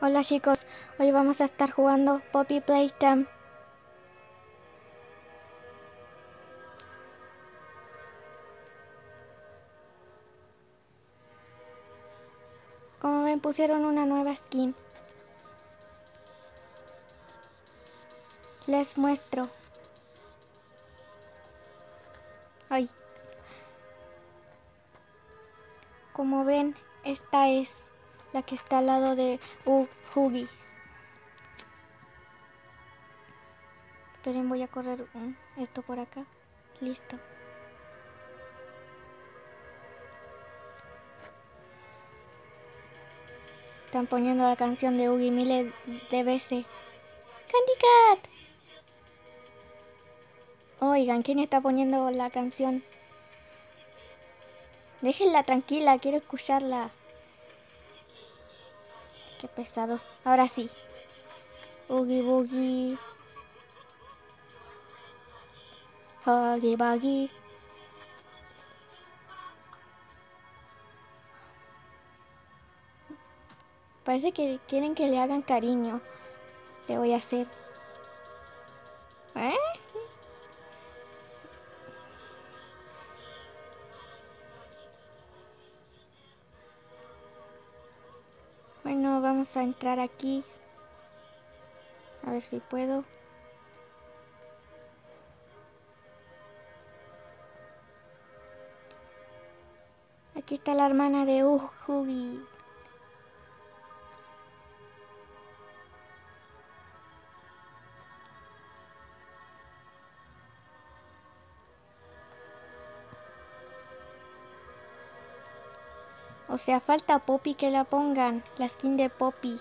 Hola chicos, hoy vamos a estar jugando Poppy Playtime. Como ven, pusieron una nueva skin. Les muestro. Ay. Como ven, esta es la que está al lado de Huggy. Esperen, voy a correr esto por acá. Listo. Están poniendo la canción de Huggy miles de veces. ¡Candy Cat! Oigan, ¿quién está poniendo la canción? Déjenla tranquila, quiero escucharla. Qué pesados. Ahora sí. Oogie Boogie. Huggy Buggy. Parece que quieren que le hagan cariño. Le voy a hacer. ¿Eh? Bueno, vamos a entrar aquí. A ver si puedo. Aquí está la hermana de Huggy. O sea, falta Poppy que la pongan. La skin de Poppy.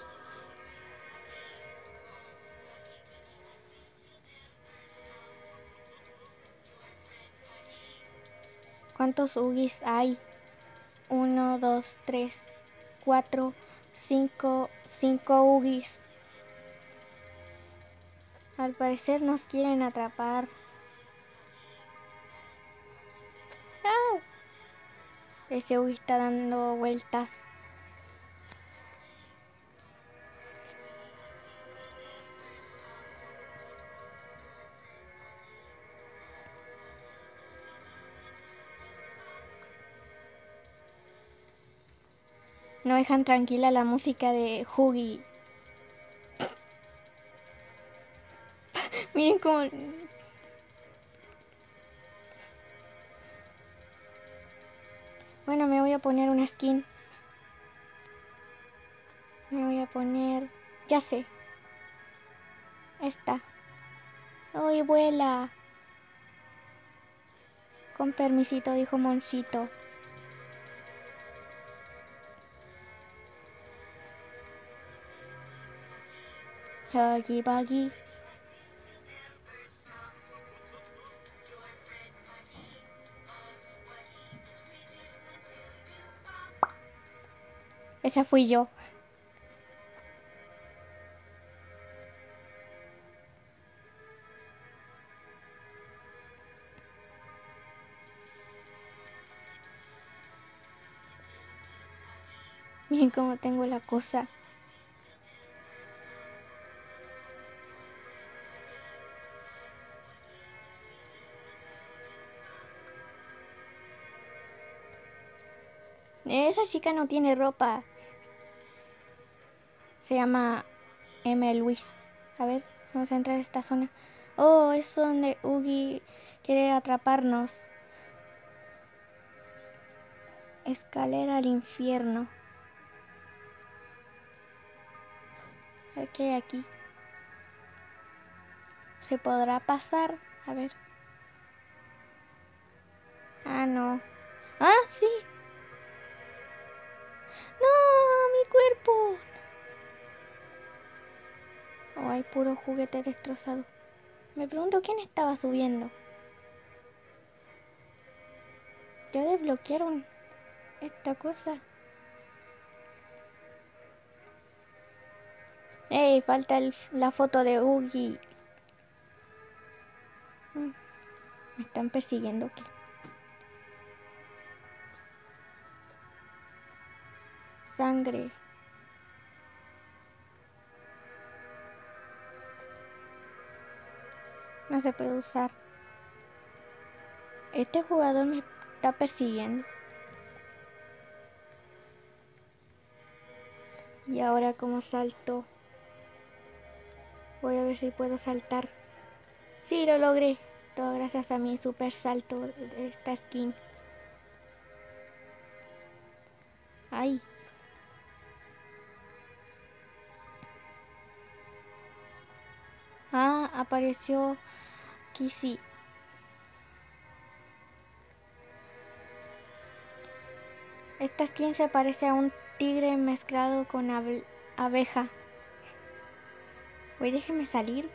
¿Cuántos Huggys hay? 1, 2, 3, 4, 5 Huggys. Al parecer nos quieren atrapar. ¡Ah! Ese Huggy está dando vueltas. No dejan tranquila la música de Huggy. Miren cómo... Bueno, me voy a poner una skin. Me voy a poner... Ya sé. Esta. ¡Ay, vuela! Con permisito, dijo Monchito. Huggy Buggy. Esa fui yo. Miren cómo tengo la cosa. Esa chica no tiene ropa. Se llama M. Luis. A ver, vamos a entrar a esta zona. Oh, es donde Huggy quiere atraparnos. Escalera al infierno. A ver qué hay aquí. ¿Se podrá pasar? A ver. Ah, no. Ah, sí. No, mi cuerpo. Oh, hay puro juguete destrozado. Me pregunto quién estaba subiendo. Ya desbloquearon esta cosa. ¡Ey! Falta la foto de Huggy. Me están persiguiendo aquí. Sangre. No se puede usar. Este jugador me está persiguiendo. Y ahora como salto. Voy a ver si puedo saltar. Sí, lo logré. Todo gracias a mi super salto de esta skin. Ay. Ah, apareció Kissy. Esta skin se parece a un tigre mezclado con abeja. Uy, déjenme salir.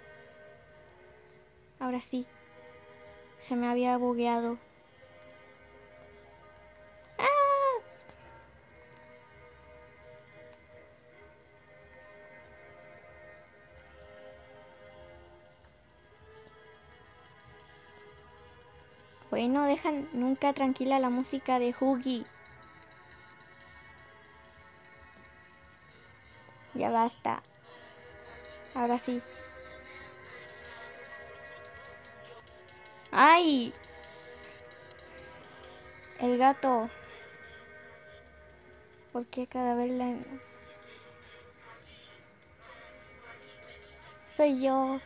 Ahora sí. Se me había bugueado. ¡Ah! Bueno, dejan nunca tranquila la música de Huggy. Ya basta. Ahora sí. ¡Ay! El gato. ¿Por qué cada vez la... Soy yo.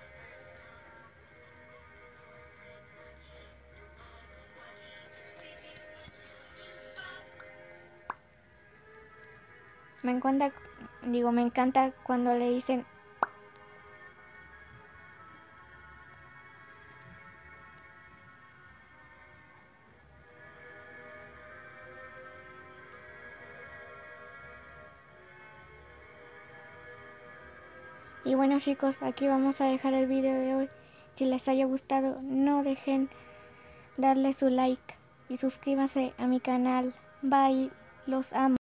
Me encanta cuando le dicen... Y bueno chicos, aquí vamos a dejar el video de hoy. Si les haya gustado, no dejen darle su like y suscríbanse a mi canal. Bye, los amo.